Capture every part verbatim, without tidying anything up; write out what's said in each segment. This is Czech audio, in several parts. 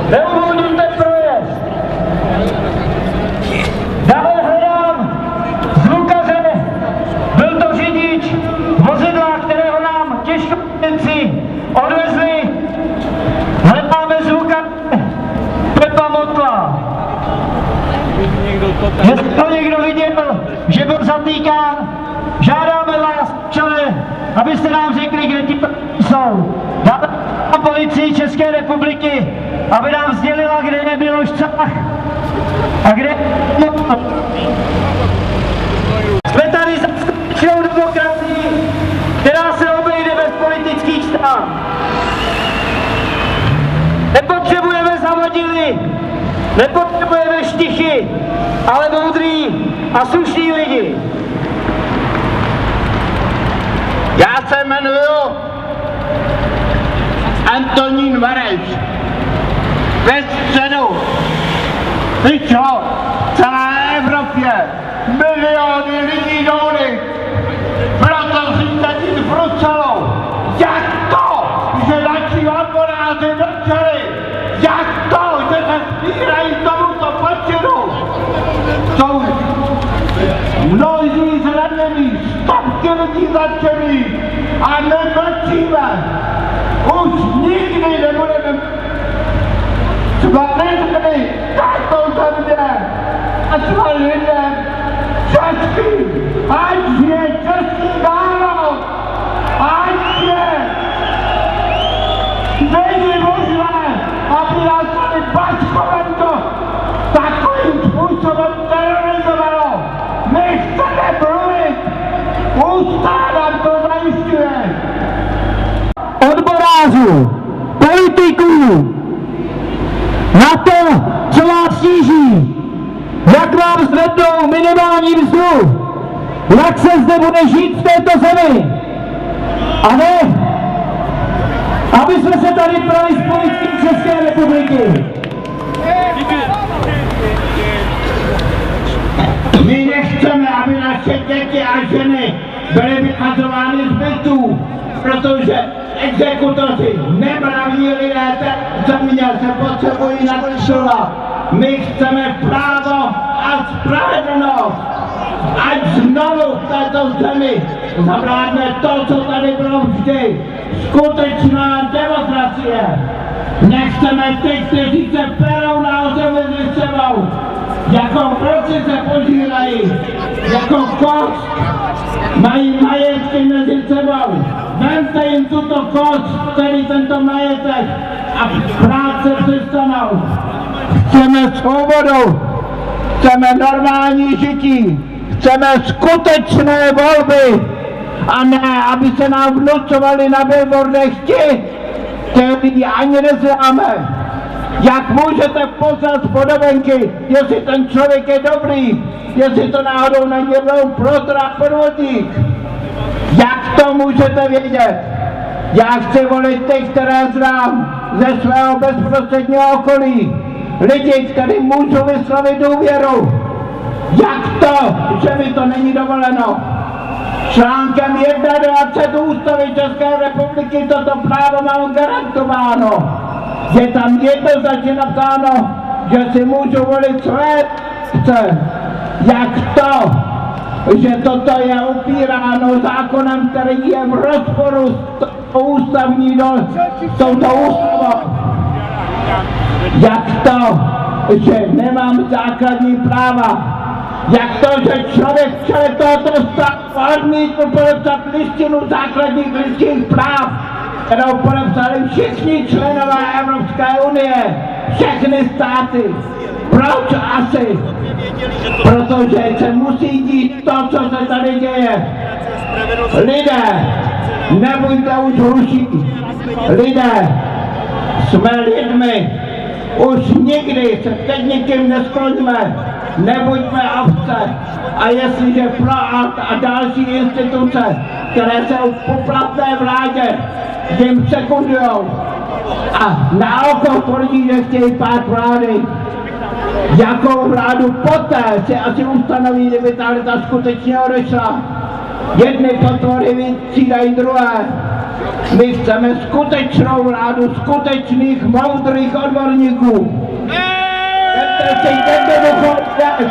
neuvolním ten projezd. Dále hledám zvukaře, byl to řidič vozidla, kterého nám těžkovědci odvezli. Hledáme zvukaře Pepa Motla. Jestli to někdo viděl, že byl zatýkán, žádáme vás, občané, abyste nám řekli, kde ti jsou. Dáme policii České republiky, aby nám sdělila, kde je Miloš Cach a kde je Motl. Jsme tady za skutečnou demokracii, která se obejde bez politických stran. Nepotřebujeme zavadily, nepotřebujeme štichy, ale moudrý a slušný lidi. Já se jmenuji Antonín Vareš. Ve středu vyšlo v celé Evropě miliony lidí do ulic. Proto si teď v Bruselu, jak to, že naši odboráři mlčeli, jak to, že se spírají tomuto počinu. Jsou mnozí zranění, stovky lidí začený a nemlčíme. Už nikdy nebudeme schválili tátou země a jsme lidem český, ať je český národ, ať je. Není možné, aby nás tady Bačkovento takovým způsobem terorizovalo. My chceme mluvit, ústava nám to zajišťuje. Odborářů, politiků, na to, co vás sníží, jak vám zvednou minimální mzdu, jak se zde bude žít v této zemi. A ne, aby jsme se tady prali s policií České republiky. My nechceme, aby naše děti a ženy byly vyhazovány z bytů, protože exekutoři, nemraví lidé té země se potřebují nadšovat. My chceme právo a spravedlnost. Ať znovu v této zemi zavládne to, co tady bylo vždy. Skutečná demokracie. Nechceme ty, kteří se perou nahoře mezi sebou. Jako vlci se požírají. Jako kost mají majetky mezi sebou. Vemte jim tuto kost, tedy tento majetek a práce přestanou. Chceme svobodu, chceme normální žití, chceme skutečné volby a ne, aby se nám vnucovali na billboardech ti, který ani neznáme. Jak můžete poznat z podobenky, jestli ten člověk je dobrý, jestli to náhodou není jednou protrach podvodník? Jak to můžete vědět? Já chci volit ty, které znám ze svého bezprostředního okolí. Lidi, kterým můžu vyslovit důvěru. Jak to, že mi to není dovoleno? Článkem dvacet jedna Ústavy České republiky toto právo mám garantováno. Je tam jednoznačně napsáno, že si můžu volit své chce. Jak to, že toto je upíráno zákonem, který je v rozporu s ústavní do, s touto ústavou? Jak to, že nemám základní práva? Jak to, že člověk v čele tohoto státu odmítl podepsat listinu základních lidských práv, kterou podepsali všichni členové Evropské unie, všechny státy? Proč asi? Protože se musí dít to, co se tady děje. Lidé, nebuďte už hluší. Lidé, jsme lidmi. Už nikdy se teď nikým neskloníme. Nebuďme ovce. A jestliže F L A a další instituce, které jsou v poplatné vládě, jim sekundujou a na oko tvrdí, že chtějí pád vlády, jakou vládu poté si asi ustanoví, kdyby ta leta skutečně odešla. Jedny potvory vystřídají druhé. My chceme skutečnou vládu, skutečných moudrých odborníků. Vemte si jednoduchou věc.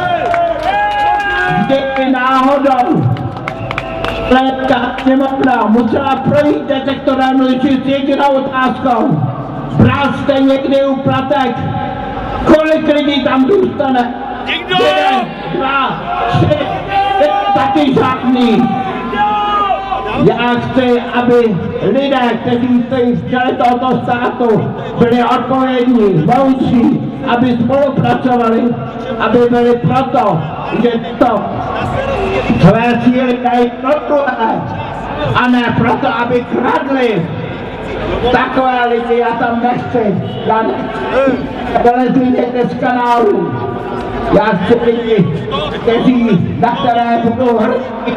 Kdyby náhodou Létka sněmovna musela projít detektorem lži s jedinou otázkou. Bral jste někdy úplatek? Kolik lidí tam zůstane? Jeden, dva, tři, taky žádný. Já chci, aby lidé, kteří stojí v čele tohoto státu, byli odpovědní, moudří, aby spolupracovali, aby byli proto, že to své síly dají pro druhé, a ne proto, aby kradli. Takové lidi já tam nechci. Já nechci vylezli někde z kanálu. Já chci lidi, kteří, na které budou hrdí.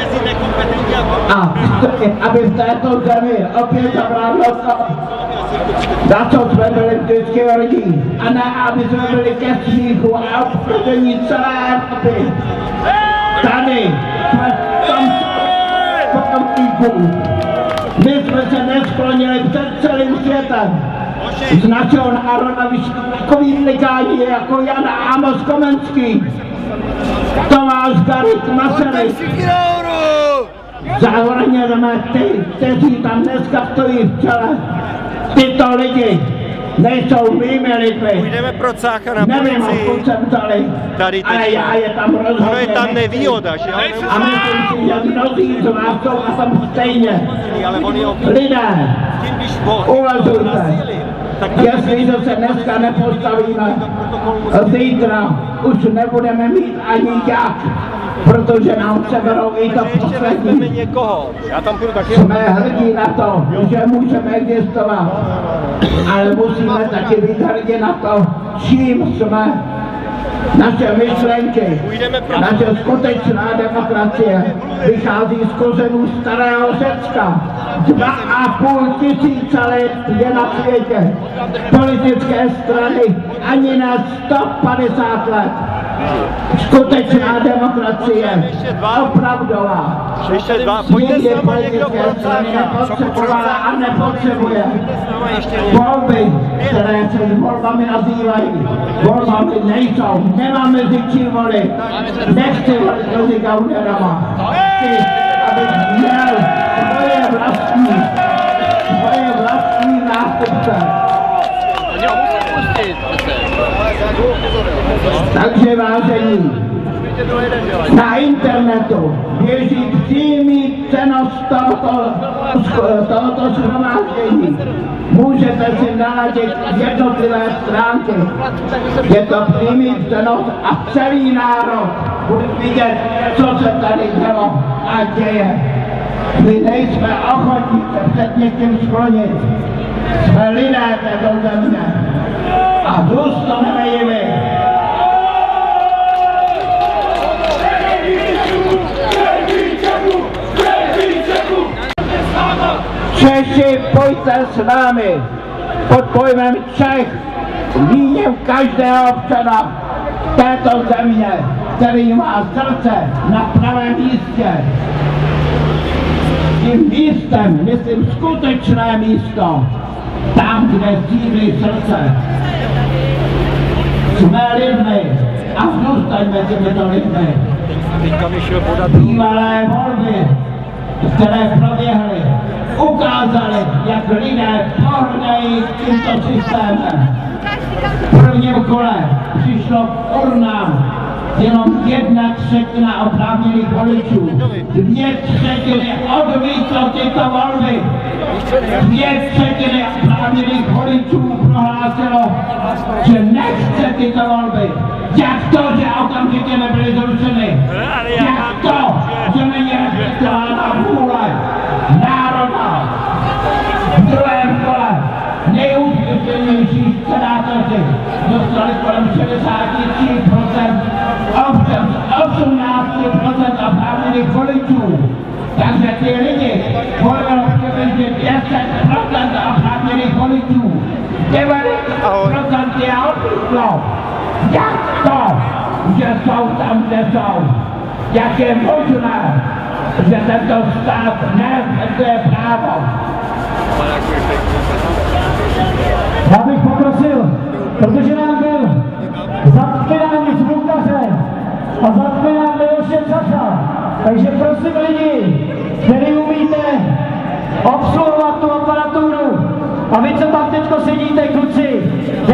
A chci, aby v této zemi opět zavládlo to, za co jsme byli vždycky hrdí. A ne, aby jsme byli ke smíchu a obchodení celé Evropy. Tady jsme v tom potomníku. My jsme se nesklonili před celým světem. Z našeho národa vyšli takový vlikání jako Jan Amos Komenský, Tomáš Garrigue Masaryk. Zavrněme ty, kteří tam dneska stojí v čele. Tyto lidi nejsou mými lidmi. Půjdeme pro cácha na nevím, policii. odkud jsem vzali, Tady ale já je tam rozhodně ono je tam nechci. nevýhoda, že jo? A myslím si, že mnozí z vás jsou a tam stejně. Ale on je Lidé, tím, když on uvažujte. Jestliže se dneska nepostavíme, zítra už nebudeme mít ani jak, protože nám seberou i to poslední. někoho. Já tam půjdu taky. Jsme hrdí na to, že můžeme existovat, ale musíme taky být hrdí na to, čím jsme. Naše myšlenky, naše skutečná demokracie vychází z kořenů starého Řecka. Dva a půl tisíce let je na světě. Politické strany ani na sto padesát let. Skutečná demokracie, opravdová. Ještě dva, pojďte Nikdy s náma někdo politické pro strany cácha. nepotřebovala a nepotřebuje. Ještě někdo. Volby, které se s volbami nazývají, volbami nejsou. Nemám mezi čím volit. Nechci volit mezi Gaunerama. Chci, abych měl svoje vlastní, svoje vlastní nástupce. Takže vážení, na internetu běží přímý přenos tohoto, tohoto shromáždění. Můžete si naladit jednotlivé stránky. Je to přímý přenos a celý národ bude vidět, co se tady dělo a děje. My nejsme ochotní se před někým sklonit. Jsme lidé této země a zůstaneme jimi. Češi, pojďte s námi pod pojmem Čech, míněm každého občana této země, který má srdce na pravém místě. Tím místem myslím skutečné místo, tam, kde sídlí srdce. Jsme lidmi a zůstaňme těmito lidmi. Bývalé volby, které proběhly, ukázali, jak lidé pohrdají tímto systémem. V prvním kole přišlo k urnám jenom jedna třetina oprávněných voličů. Dvě třetiny odmítlo tyto volby. Dvě třetiny oprávněných voličů prohlásilo, že nechce tyto volby. Jak to, že okamžitě nebyly zrušeny? Jak to, že není respektována vůle národa? V druhém kole nejúspěšnější senátoři dostali kolem šedesát tři procent, ovšem osmnáct procent oprávněných voličů. Takže ty lidi volilo přibližně deset procent oprávněných voličů. devadesát procent je odmítlo. Jak to, že jsou tam, kde jsou? Jak je možné, že tento stát nerespektuje právo. Já bych poprosil, protože nám byl zatknán zvukaře a zatknán Miloše Čacha, takže prosím lidi, kteří umíte obsluhovat tu aparaturu, a vy, co tam teďko sedíte, kluci,